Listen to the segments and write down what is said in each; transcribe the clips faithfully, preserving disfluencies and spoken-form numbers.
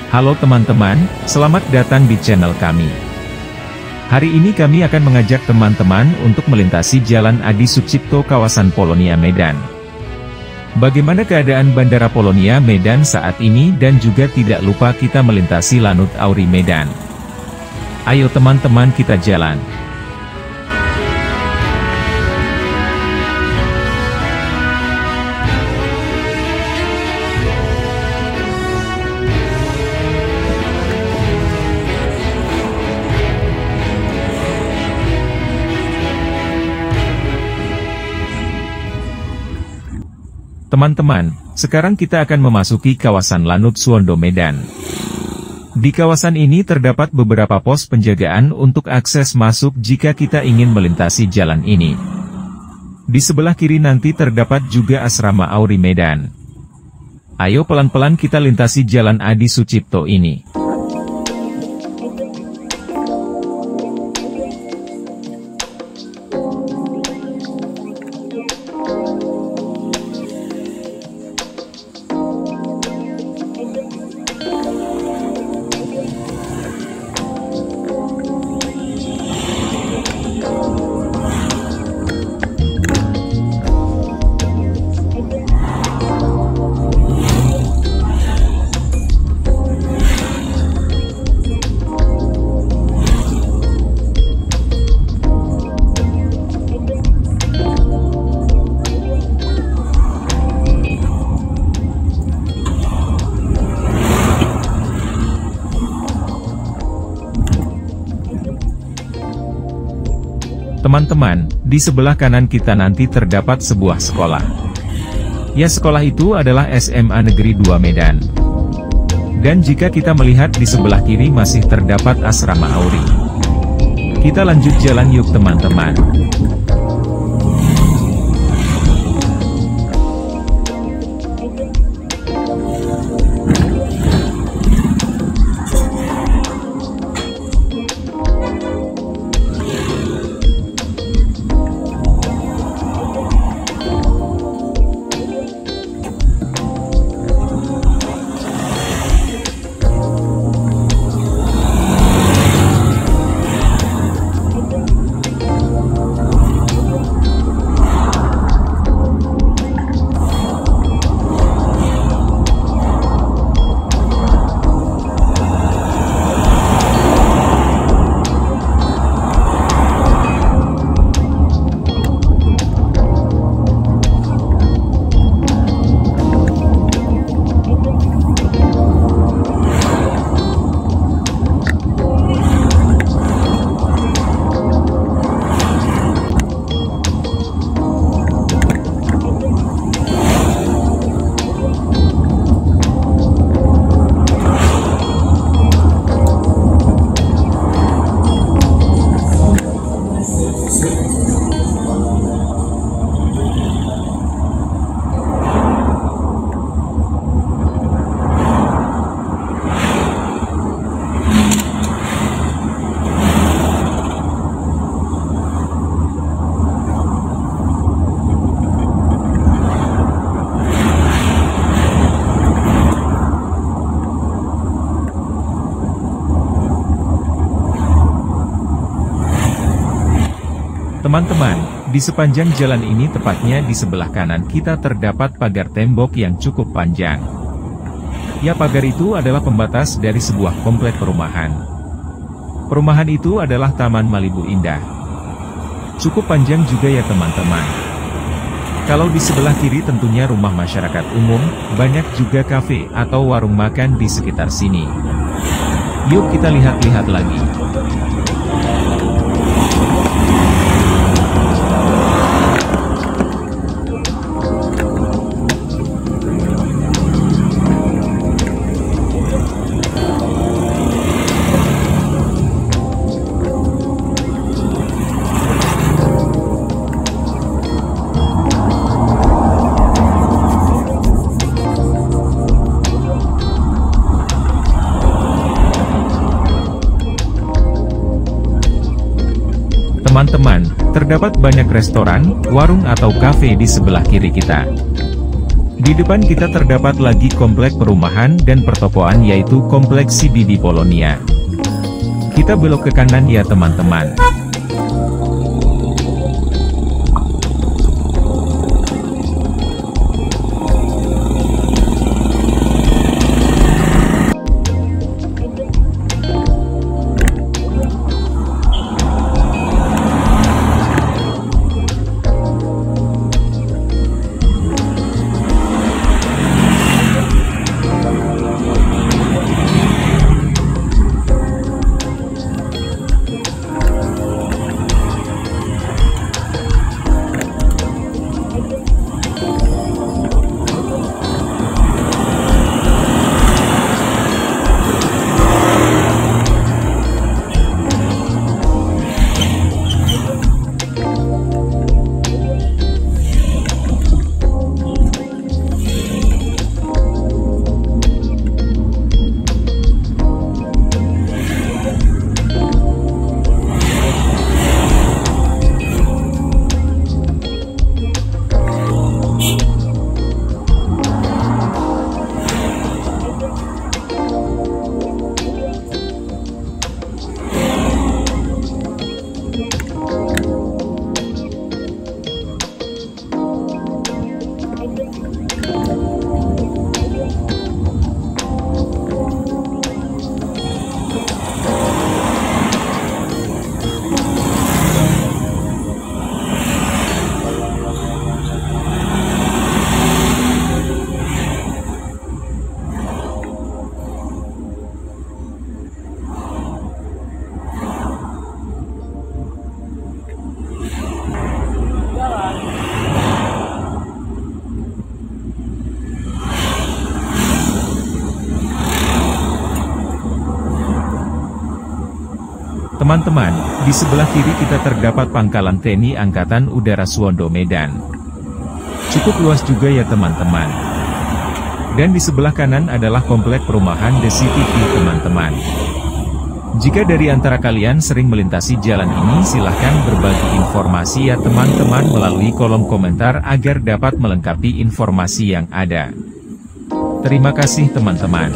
Halo teman-teman, selamat datang di channel kami. Hari ini kami akan mengajak teman-teman untuk melintasi Jalan Adi Sucipto kawasan Polonia Medan. Bagaimana keadaan Bandara Polonia Medan saat ini dan juga tidak lupa kita melintasi Lanut Auri Medan. Ayo teman-teman kita jalan. Teman-teman, sekarang kita akan memasuki kawasan Lanut Suwondo Medan. Di kawasan ini terdapat beberapa pos penjagaan untuk akses masuk jika kita ingin melintasi jalan ini. Di sebelah kiri nanti terdapat juga asrama Auri Medan. Ayo pelan-pelan kita lintasi Jalan Adi Sucipto ini. Teman-teman, di sebelah kanan kita nanti terdapat sebuah sekolah. Ya, sekolah itu adalah S M A Negeri dua Medan. Dan jika kita melihat di sebelah kiri masih terdapat asrama Auri. Kita lanjut jalan yuk teman-teman. Teman-teman, di sepanjang jalan ini tepatnya di sebelah kanan kita terdapat pagar tembok yang cukup panjang. Ya, pagar itu adalah pembatas dari sebuah komplek perumahan. Perumahan itu adalah Taman Malibu Indah. Cukup panjang juga ya teman-teman. Kalau di sebelah kiri tentunya rumah masyarakat umum, banyak juga kafe atau warung makan di sekitar sini. Yuk kita lihat-lihat lagi. Teman-teman, terdapat banyak restoran, warung atau kafe di sebelah kiri kita. Di depan kita terdapat lagi komplek perumahan dan pertokoan yaitu kompleks C B D Polonia. Kita belok ke kanan ya teman-teman. Teman-teman, di sebelah kiri kita terdapat pangkalan T N I Angkatan Udara Suwondo Medan. Cukup luas juga ya teman-teman. Dan di sebelah kanan adalah komplek perumahan The City View teman-teman. Jika dari antara kalian sering melintasi jalan ini silahkan berbagi informasi ya teman-teman melalui kolom komentar agar dapat melengkapi informasi yang ada. Terima kasih teman-teman.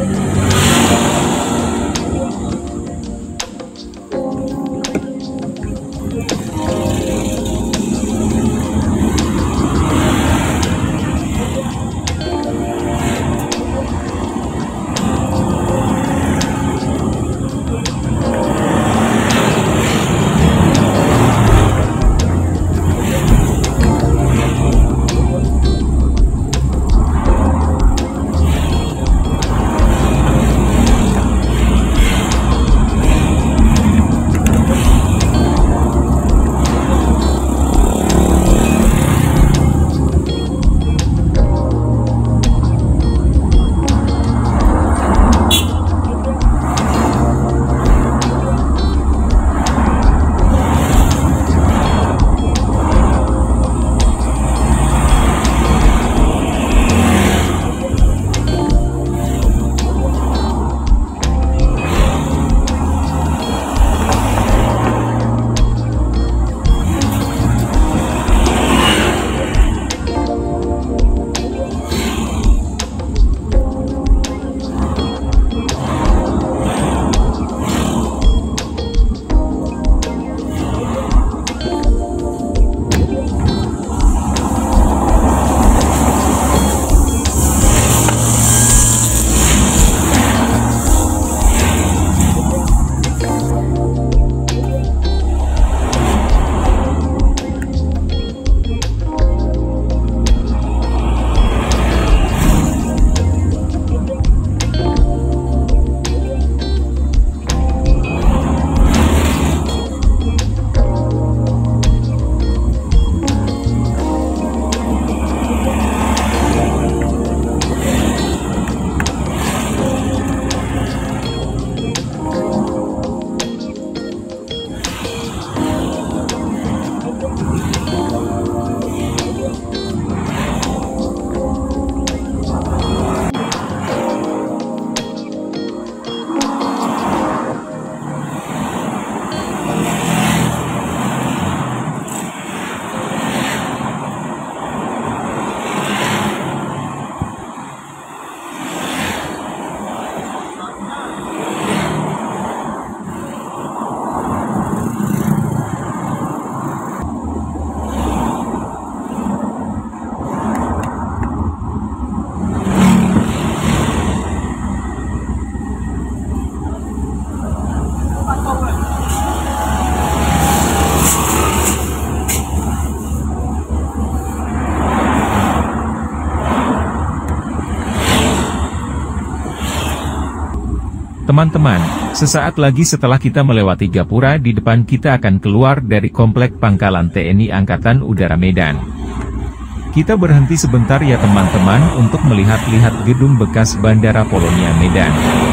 Teman-teman, sesaat lagi setelah kita melewati gapura di depan kita akan keluar dari komplek pangkalan T N I Angkatan Udara Medan. Kita berhenti sebentar ya teman-teman untuk melihat-lihat gedung bekas Bandara Polonia Medan.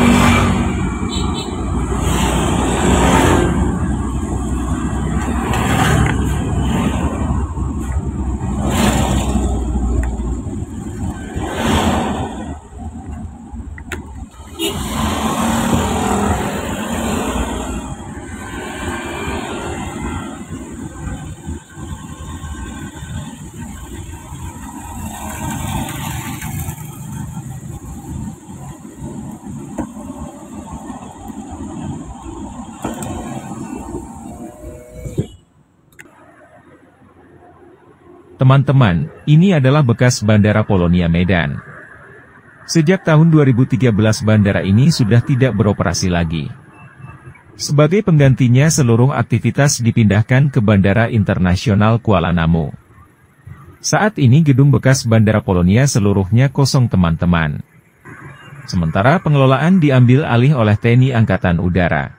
Teman-teman, ini adalah bekas Bandara Polonia Medan. Sejak tahun dua ribu tiga belas bandara ini sudah tidak beroperasi lagi. Sebagai penggantinya seluruh aktivitas dipindahkan ke Bandara Internasional Kuala Namu. Saat ini gedung bekas Bandara Polonia seluruhnya kosong teman-teman. Sementara pengelolaan diambil alih oleh T N I Angkatan Udara.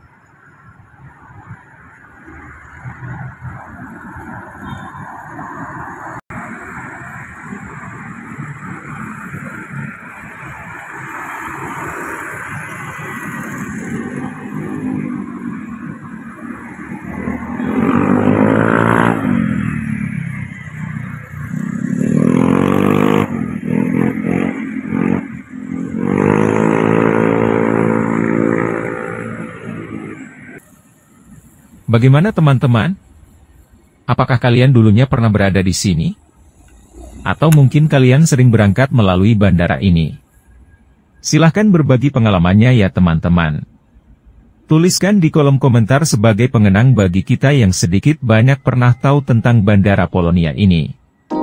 Bagaimana teman-teman? Apakah kalian dulunya pernah berada di sini? Atau mungkin kalian sering berangkat melalui bandara ini? Silahkan berbagi pengalamannya ya teman-teman. Tuliskan di kolom komentar sebagai pengenang bagi kita yang sedikit banyak pernah tahu tentang Bandara Polonia ini.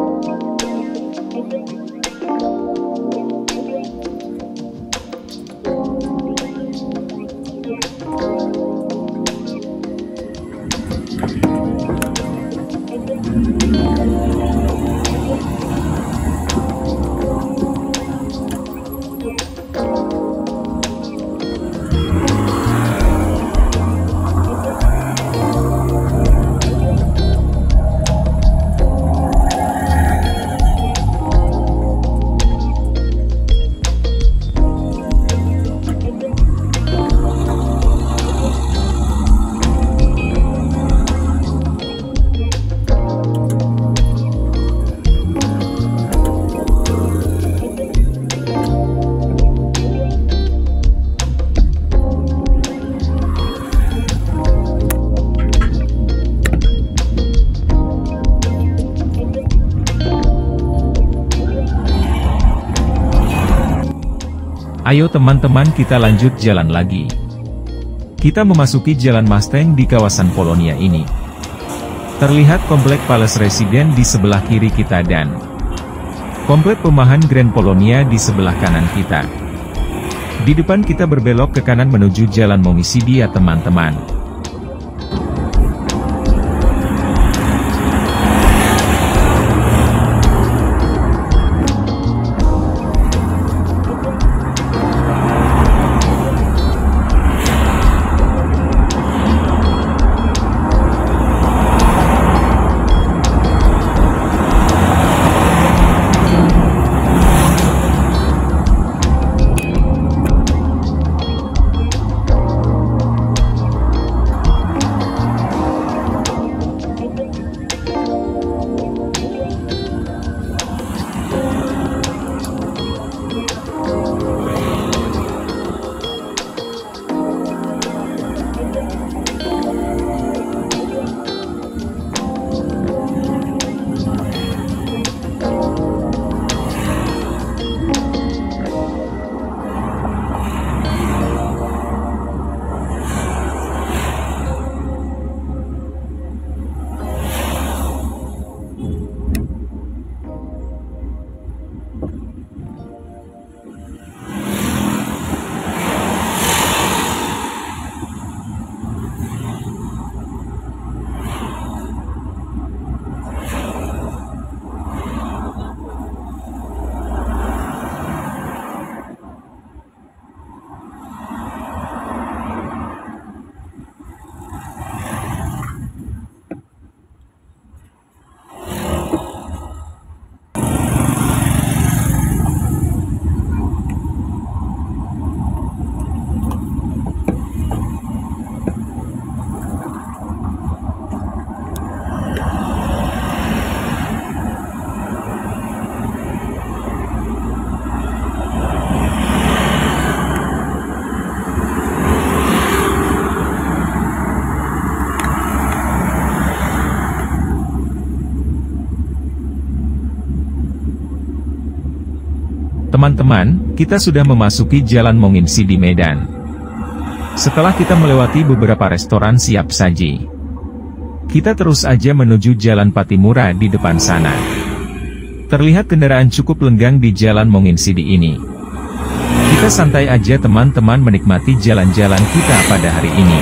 Ayo teman-teman kita lanjut jalan lagi. Kita memasuki Jalan Mustang di kawasan Polonia ini. Terlihat komplek Palace Residence di sebelah kiri kita dan komplek perumahan Grand Polonia di sebelah kanan kita. Di depan kita berbelok ke kanan menuju Jalan Momisidi ya teman-teman. Teman-teman, kita sudah memasuki Jalan Monginsi di Medan. Setelah kita melewati beberapa restoran siap saji, kita terus aja menuju Jalan Patimura di depan sana. Terlihat kendaraan cukup lenggang di Jalan Monginsidi ini. Kita santai aja teman-teman menikmati jalan-jalan kita pada hari ini.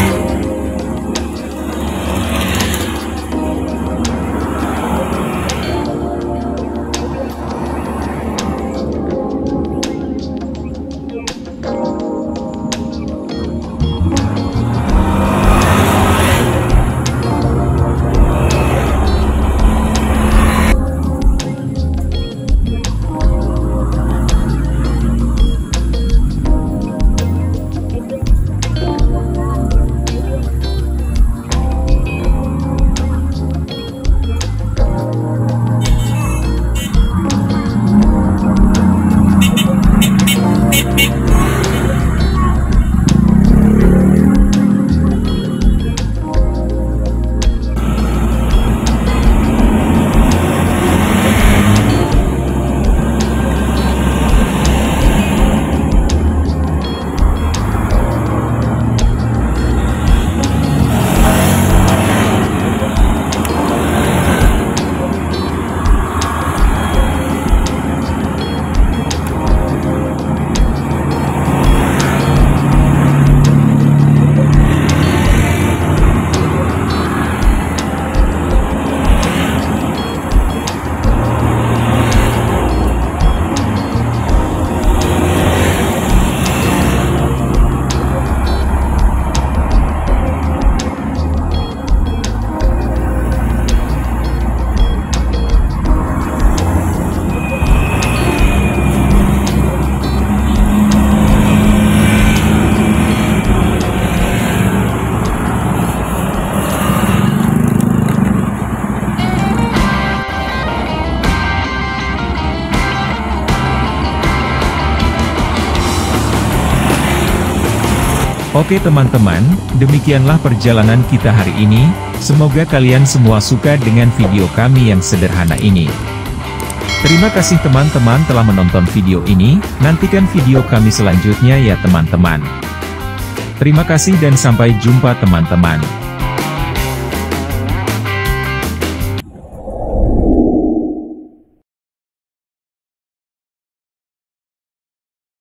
Oke teman-teman, demikianlah perjalanan kita hari ini. Semoga kalian semua suka dengan video kami yang sederhana ini. Terima kasih teman-teman telah menonton video ini. Nantikan video kami selanjutnya ya teman-teman. Terima kasih dan sampai jumpa teman-teman.